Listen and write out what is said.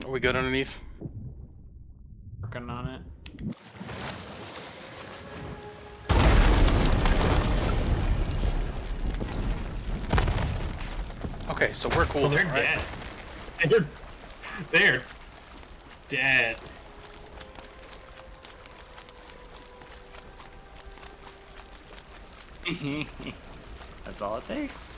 Are we good underneath? Working on it. Okay, so we're cool. Oh, they're right? dead. They're dead. That's all it takes.